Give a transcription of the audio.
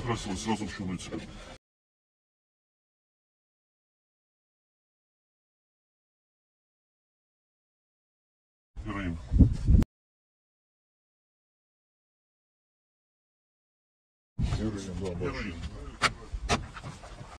закрасилась сразу в черный цвет. Героин. Героин, да,